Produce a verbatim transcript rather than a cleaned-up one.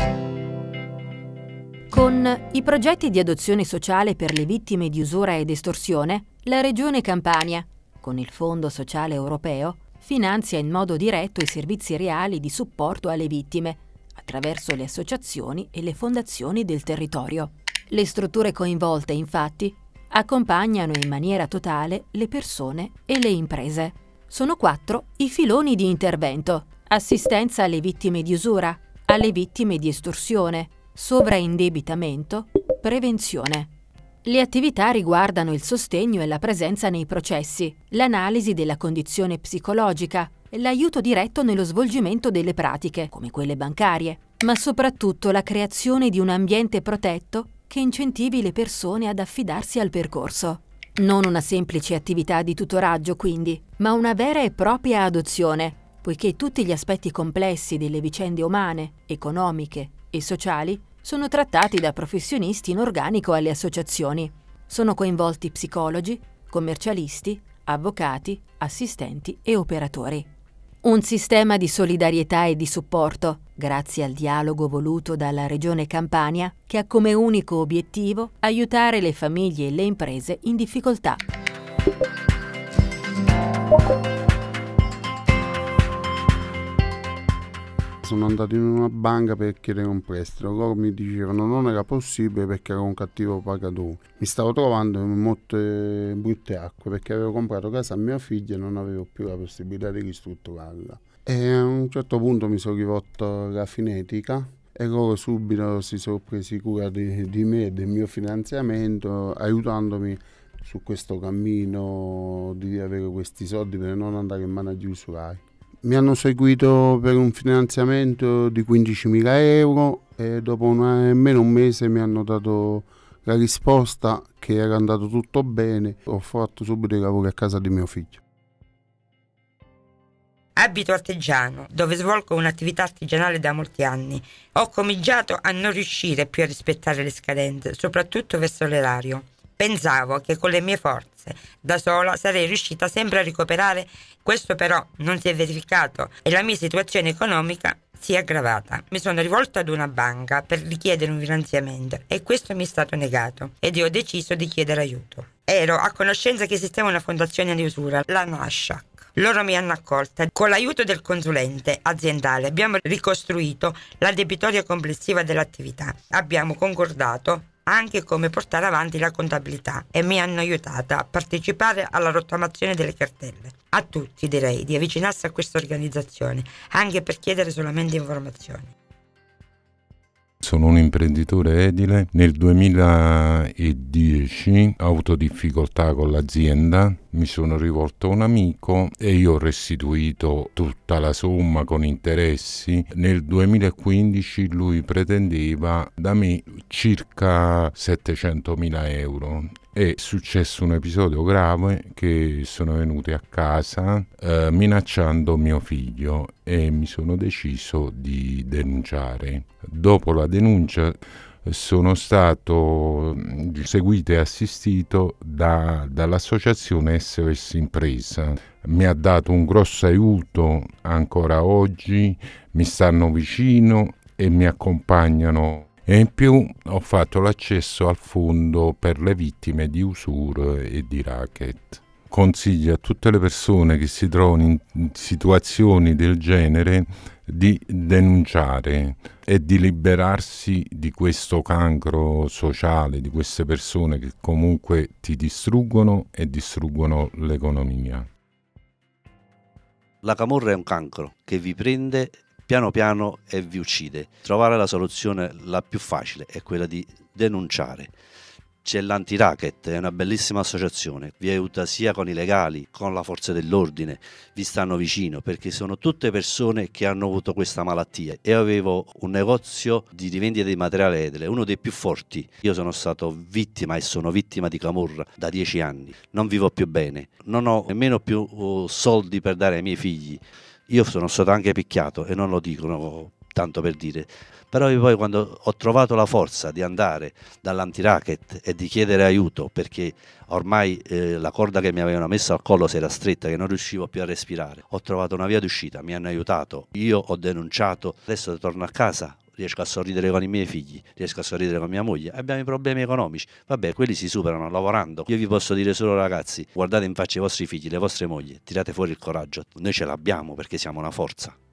Con i progetti di adozione sociale per le vittime di usura ed estorsione, la Regione Campania, con il Fondo Sociale Europeo, finanzia in modo diretto i servizi reali di supporto alle vittime, attraverso le associazioni e le fondazioni del territorio. Le strutture coinvolte, infatti, accompagnano in maniera totale le persone e le imprese. Sono quattro i filoni di intervento: assistenza alle vittime di usura, alle vittime di estorsione, sovraindebitamento, prevenzione. Le attività riguardano il sostegno e la presenza nei processi, l'analisi della condizione psicologica e l'aiuto diretto nello svolgimento delle pratiche, come quelle bancarie, ma soprattutto la creazione di un ambiente protetto che incentivi le persone ad affidarsi al percorso. Non una semplice attività di tutoraggio, quindi, ma una vera e propria adozione, poiché tutti gli aspetti complessi delle vicende umane, economiche e sociali sono trattati da professionisti in organico alle associazioni. Sono coinvolti psicologi, commercialisti, avvocati, assistenti e operatori. Un sistema di solidarietà e di supporto, grazie al dialogo voluto dalla Regione Campania, che ha come unico obiettivo aiutare le famiglie e le imprese in difficoltà. Sono andato in una banca per chiedere un prestito, loro mi dicevano non era possibile perché ero un cattivo pagatore. Mi stavo trovando in molte brutte acque perché avevo comprato casa a mia figlia e non avevo più la possibilità di ristrutturarla. E a un certo punto mi sono rivolto alla Finetica e loro subito si sono presi cura di, di me e del mio finanziamento, aiutandomi su questo cammino di avere questi soldi per non andare in mano agli usurai. Mi hanno seguito per un finanziamento di quindicimila euro e dopo una, nemmeno un mese mi hanno dato la risposta che era andato tutto bene. Ho fatto subito i lavori a casa di mio figlio. Abito artigiano, dove svolgo un'attività artigianale da molti anni. Ho cominciato a non riuscire più a rispettare le scadenze, soprattutto verso l'erario. Pensavo che con le mie forze, da sola, sarei riuscita sempre a recuperare. Questo però non si è verificato e la mia situazione economica si è aggravata. Mi sono rivolta ad una banca per richiedere un finanziamento e questo mi è stato negato ed io ho deciso di chiedere aiuto. Ero a conoscenza che esisteva una fondazione di usura, la Nasciac. Loro mi hanno accolta. Con l'aiuto del consulente aziendale abbiamo ricostruito la debitoria complessiva dell'attività. Abbiamo concordato anche come portare avanti la contabilità e mi hanno aiutata a partecipare alla rottamazione delle cartelle. A tutti direi di avvicinarsi a questa organizzazione anche per chiedere solamente informazioni. Sono un imprenditore edile. Nel duemiladieci ho avuto difficoltà con l'azienda, mi sono rivolto a un amico e io ho restituito tutta la somma con interessi. Nel duemilaquindici lui pretendeva da me circa settecentomila euro. È successo un episodio grave che sono venuti a casa eh, minacciando mio figlio e mi sono deciso di denunciare. Dopo la denuncia sono stato seguito e assistito da, dall'associazione S O S Impresa. Mi ha dato un grosso aiuto ancora oggi, mi stanno vicino e mi accompagnano. E in più ho fatto l'accesso al fondo per le vittime di usura e di racket. Consiglio a tutte le persone che si trovano in situazioni del genere di denunciare e di liberarsi di questo cancro sociale, di queste persone che comunque ti distruggono e distruggono l'economia. La camorra è un cancro che vi prende piano piano e vi uccide. Trovare la soluzione la più facile è quella di denunciare. C'è l'Antiracket, è una bellissima associazione, vi aiuta sia con i legali, con la forza dell'ordine, vi stanno vicino perché sono tutte persone che hanno avuto questa malattia. E avevo un negozio di rivendita di materiale edile, uno dei più forti. Io sono stato vittima e sono vittima di camorra da dieci anni, non vivo più bene, non ho nemmeno più soldi per dare ai miei figli. Io sono stato anche picchiato e non lo dicono tanto per dire, però io poi quando ho trovato la forza di andare dall'Antiracket e di chiedere aiuto perché ormai eh, la corda che mi avevano messo al collo si era stretta, che non riuscivo più a respirare, ho trovato una via d'uscita, mi hanno aiutato, io ho denunciato, adesso torno a casa, riesco a sorridere con i miei figli, riesco a sorridere con mia moglie, abbiamo i problemi economici, vabbè, quelli si superano lavorando. Io vi posso dire solo, ragazzi, guardate in faccia i vostri figli, le vostre mogli, tirate fuori il coraggio, noi ce l'abbiamo perché siamo una forza.